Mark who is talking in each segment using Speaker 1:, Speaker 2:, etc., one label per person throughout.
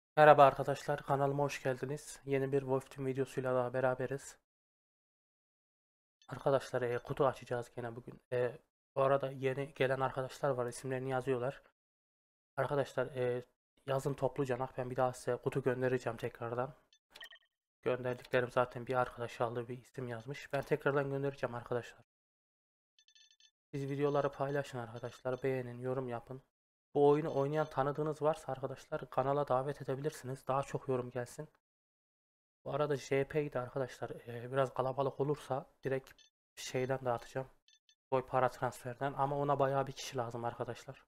Speaker 1: Merhaba arkadaşlar, kanalıma hoş geldiniz. Yeni bir Wolf Team videosuyla daha beraberiz. Arkadaşlar kutu açacağız gene bugün. Bu arada yeni gelen arkadaşlar var, isimlerini yazıyorlar. Arkadaşlar yazın topluca ben bir daha size kutu göndereceğim tekrardan. Gönderdiklerim zaten bir arkadaş aldığı bir isim yazmış. Ben tekrardan göndereceğim arkadaşlar. Siz videoları paylaşın arkadaşlar, beğenin, yorum yapın. Bu oyunu oynayan tanıdığınız varsa arkadaşlar kanala davet edebilirsiniz. Daha çok yorum gelsin. Bu arada JP'yi de arkadaşlar biraz kalabalık olursa direkt şeyden dağıtacağım. Boy para transferden ama ona bayağı bir kişi lazım arkadaşlar.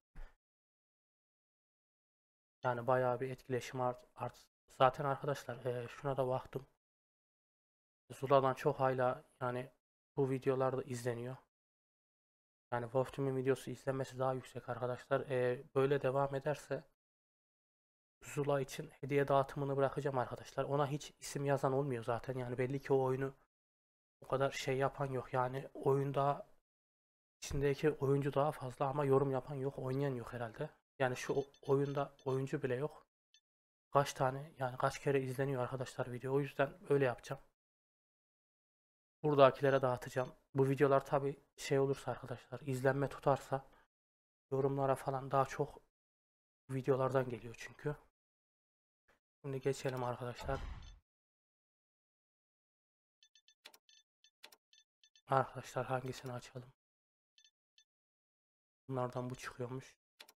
Speaker 1: Yani bayağı bir etkileşim art. Zaten arkadaşlar şuna da baktım. Zula'dan çok hala yani bu videolarda izleniyor. Yani Wolf Team'in videosu izlenmesi daha yüksek arkadaşlar. Böyle devam ederse Zula için hediye dağıtımını bırakacağım arkadaşlar. Ona hiç isim yazan olmuyor zaten. Yani belli ki o oyunu o kadar şey yapan yok. Yani oyunda İçindeki oyuncu daha fazla ama yorum yapan yok, oynayan yok herhalde. Yani şu oyunda oyuncu bile yok. Kaç tane yani kaç kere izleniyor arkadaşlar video. O yüzden öyle yapacağım. Buradakilere dağıtacağım. Bu videolar tabi şey olursa arkadaşlar izlenme tutarsa yorumlara falan daha çok videolardan geliyor çünkü. Şimdi geçelim arkadaşlar. Arkadaşlar hangisini açalım? Bunlardan bu çıkıyormuş.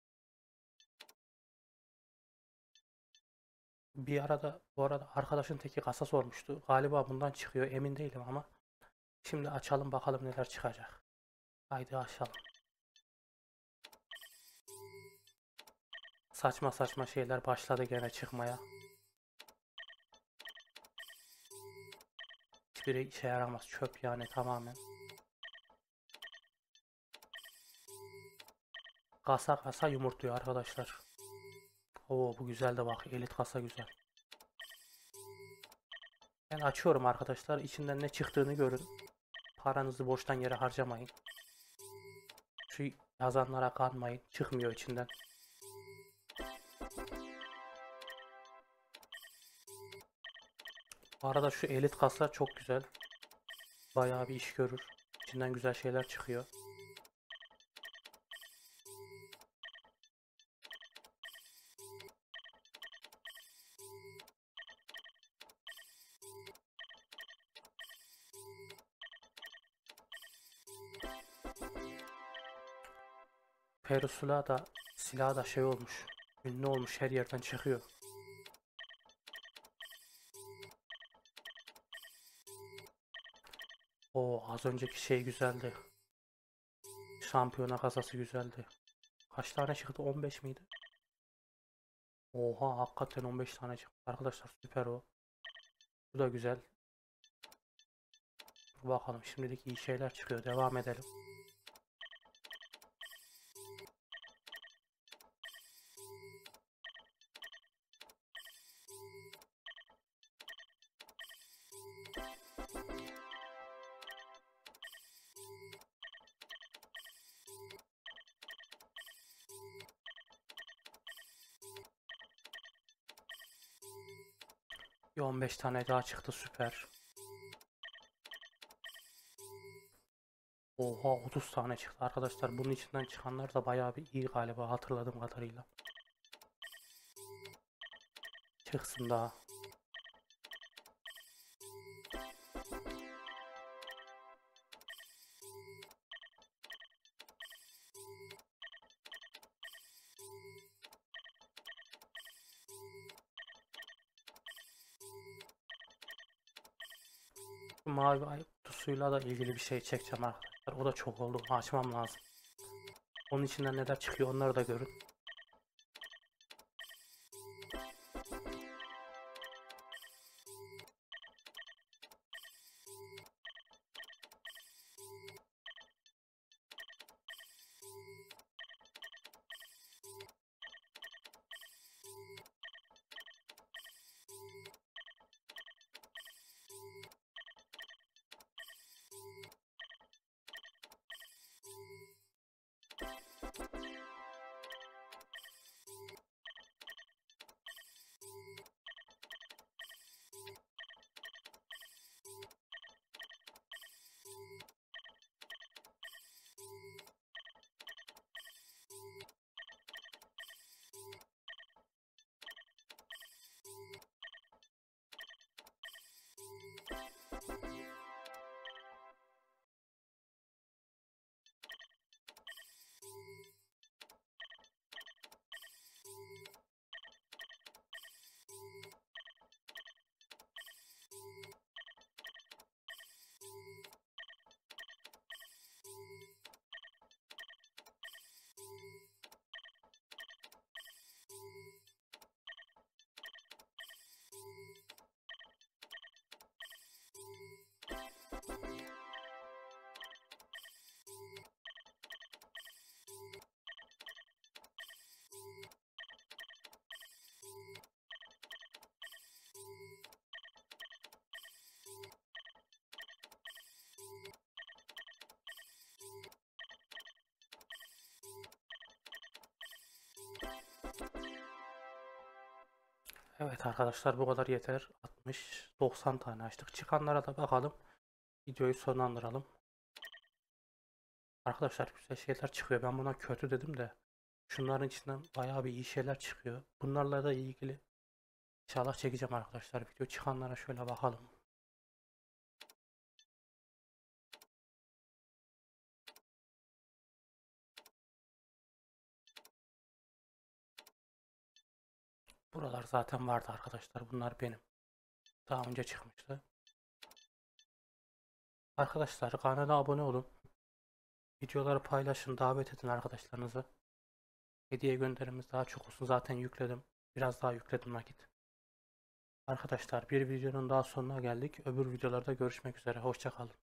Speaker 1: Bu arada arkadaşın teki kasa sormuştu. Galiba bundan çıkıyor emin değilim ama. Şimdi açalım bakalım neler çıkacak. Haydi açalım. Saçma saçma şeyler başladı gene çıkmaya. Hiçbiri işe yaramaz. Çöp yani tamamen. Kasa kasa yumurtluyor arkadaşlar. Oo bu güzel de bak. Elit kasa güzel. Ben açıyorum arkadaşlar. İçinden ne çıktığını görün. Paranızı boştan yere harcamayın. Şu yazanlara kanmayın. Çıkmıyor içinden. Bu arada şu elit kasa çok güzel. Bayağı bir iş görür. İçinden güzel şeyler çıkıyor. Perusula da silah da şey olmuş. Ünlü olmuş her yerden çıkıyor. O az önceki şey güzeldi. Şampiyona kasası güzeldi. Kaç tane çıktı? 15 miydi? Oha hakikaten 15 tane çıktı. Arkadaşlar süper o. Bu da güzel. Dur bakalım şimdilik iyi şeyler çıkıyor. Devam edelim. Bir 15 tane daha çıktı süper. Oha 30 tane çıktı arkadaşlar. Bunun içinden çıkanlar da bayağı bir iyi galiba hatırladığım kadarıyla. Çıksın daha. Şu mavi ay kutusuyla da ilgili bir şey çekeceğim arkadaşlar. O da çok oldu. Açmam lazım. Onun içinden neler çıkıyor onları da görün. Evet arkadaşlar, bu kadar yeter. 60-90 tane açtık. Çıkanlara da bakalım. Videoyu sonlandıralım. Arkadaşlar güzel şeyler çıkıyor. Ben buna kötü dedim de şunların içinden bayağı bir iyi şeyler çıkıyor. Bunlarla da ilgili inşallah çekeceğim arkadaşlar. Video çıkanlara şöyle bakalım. Buralar zaten vardı arkadaşlar. Bunlar benim. Daha önce çıkmıştı. Arkadaşlar kanala abone olun. Videoları paylaşın. Davet edin arkadaşlarınızı. Hediye gönderimiz daha çok olsun. Zaten yükledim. Biraz daha yükledim nakit. Arkadaşlar bir videonun daha sonuna geldik. Öbür videolarda görüşmek üzere. Hoşça kalın.